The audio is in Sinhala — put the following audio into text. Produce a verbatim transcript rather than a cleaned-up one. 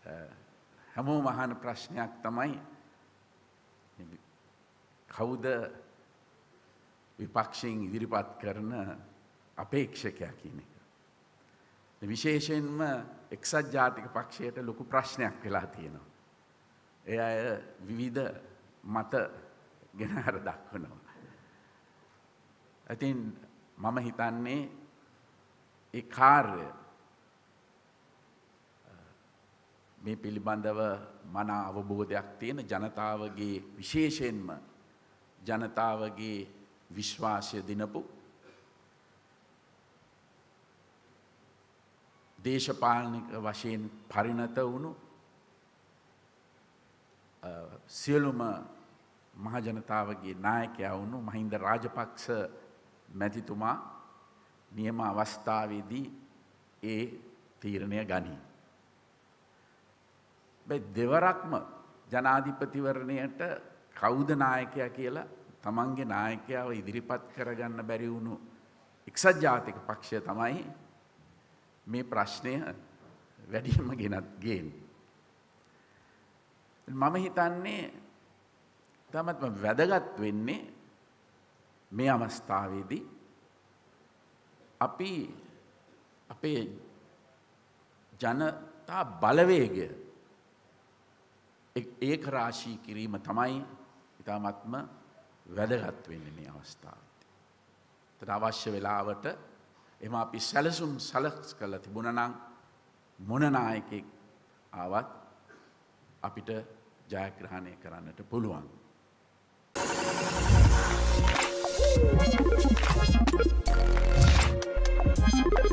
හැමෝම අහන ප්‍රශ්නයක් තමයි කවුද විපක්ෂයෙන් ඉදිරිපත් කරන අපේක්ෂකයා කියන එක. විශේෂයෙන්ම එක්සත් ජාතික පක්ෂයට ලොකු ප්‍රශ්නයක් වෙලා තියෙනවා. ඒ අය විවිධ මත ගෙනහැර දක්වනවා. ඉතින් මම හිතන්නේ ඒ කාර්ය මේ පිළිබඳව මන අවබෝධයක් තියෙන ජනතාවගේ විශේෂයෙන්ම ජනතාවගේ විශ්වාසය දිනපු දේශපාලනික වශයෙන් පරිණත වුණු සියලුම මහජනතාවගේ නායකයා වුණු මහින්ද රාජපක්ෂ මැතිතුමා නියම අවස්ථාවේදී ඒ තීරණය ගනී. දෙවරක්ම ජනාධිපතිවරණයට කවුද නායකයා කියලා තමන්ගේ නායකයාව ඉදිරිපත් කරගන්න බැරි වුණු එක්සත් ජාතික පක්ෂය තමයි මේ ප්‍රශ්නය වැඩිම ගෙනත් ගේන්නේ. මම හිතන්නේ තමත්ම වැදගත් වෙන්නේ මේ අවස්ථාවේදී අපි අපේ ජනතා බලවේගය ඒක රාශී කිරීම තමයි ඉතාමත්ම වැදගත් වෙන්නේ මේ අවස්ථාවේදී. ඒත් අවශ්‍ය වෙලාවට එම අපි සැලසුම් සලස් කරලා තිබුණා නම් මොන නායකයෙක් ආවත් අපිට ජයග්‍රහණය කරන්නට පුළුවන්. Thank you.